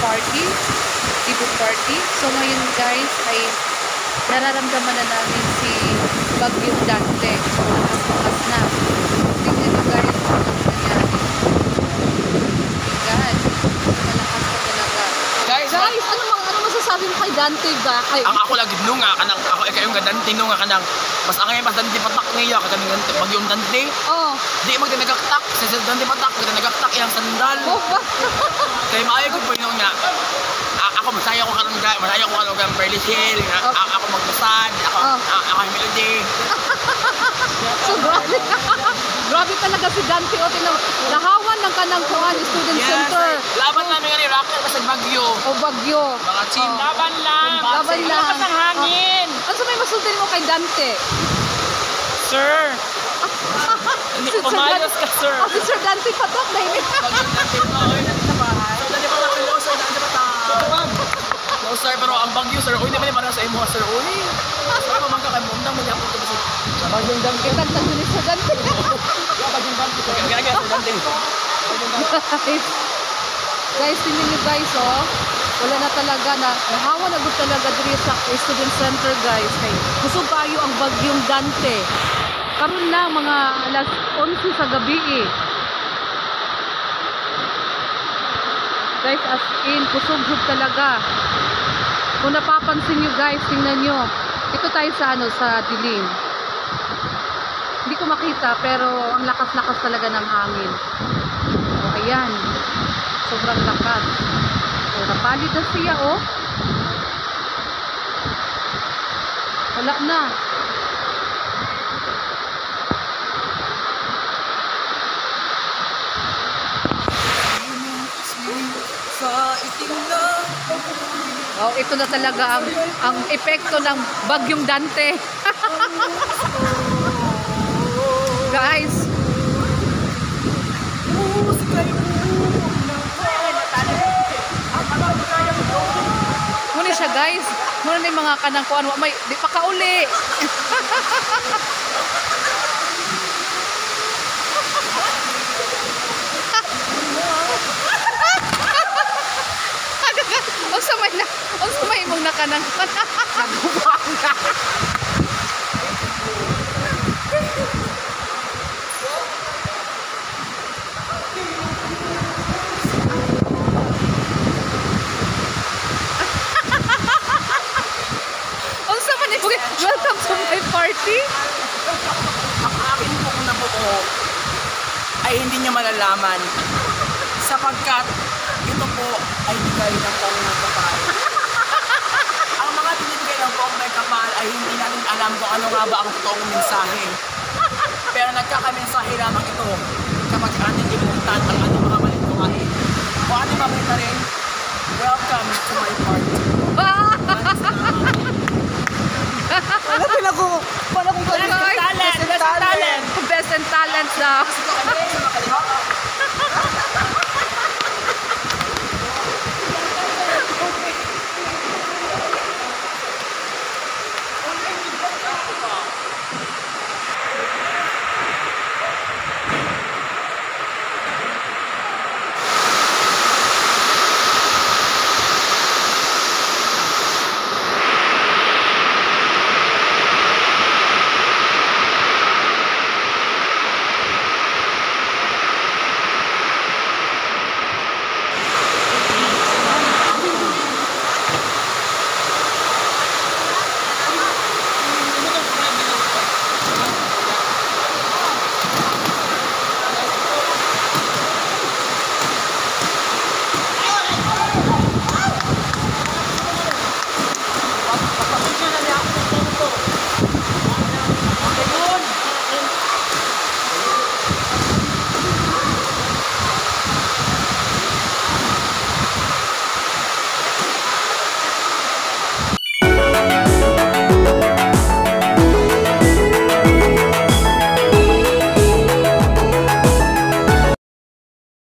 party, debut party. So ngayon guys ay nararamdaman na namin si Bagyong Dante. So lakas-lakas na. Tingnan nyo guys kung ano nangyari. God, malakas na talaga. Guys, ano masasabi mo kay Dante ba? ang ako lagi nung nga kanang ako kayong Dante nung nga kanang mas angay mas Dante patak niya kanang Bagyong Dante. Oh. Di magdinagaktak sa Dante patak magdinagaktak iyang sandal. Kay maayo ko po nung nga ako masaya ko kanang Berly Hill, ako magmasad, ako melody. So grabe. Grabe talaga si Dante o nahawan ng kanang kuan student center. Laban namin nga ni Rocker sa Bagyo. O Bagyo. Mga team. Laban lang. Laban lang. Lakas ang hangin. Ano may masultin mo kay Dante? Sir. Pumayos ka, sir. Si Sir Dante patok na hindi. Bagyong Dante pa oy sa bahay. So dali pa natin loser dali pa ta. Loser pero ang Bagyo sir, uy naman para sa imo sir. Uy. Sir mo mangka kay mundang mo yapon to sa Bagyong Dante. Kita taguni Sir Dante. Bagyong Dante. Gaya Sir Dante. Guys, tingnan niyo guys oh. Wala na talaga na nahawa na gud talaga diri sa student center guys. Kay kusog kayo ang Bagyong Dante. Karon lang mga alas 11 sa gabi eh. Guys, as in, kusog talaga. Kung napapansin nyo guys, tingnan nyo. Ito tayo sa sa dilim. Hindi ko makita, pero ang lakas-lakas talaga ng hangin. O, ayan. Sobrang lakas. O, napalit na siya, oh. Wala na. Oh, ito na talaga ang epekto ng Bagyong Dante. Guys. Muna siya guys. Muna na yung mga kanang kuan. May di pa kauli. Ang samay mong nakanang nagubang ka. Ang samay ni welcome to my party. Ang akin pong nabuo ay hindi niya malalaman sapagkat ito po ay bigay ng taong nagkapal. Ang mga binibigay ng taong nagkapal ay hindi natin alam kung ano nga ba ang totoong mensahe. Pero nagkakamensahe lamang ito kapag ating ibuntan ang ating mga malintuhain. Kung ating mabalik na rin, welcome to my party. Best in talent daw.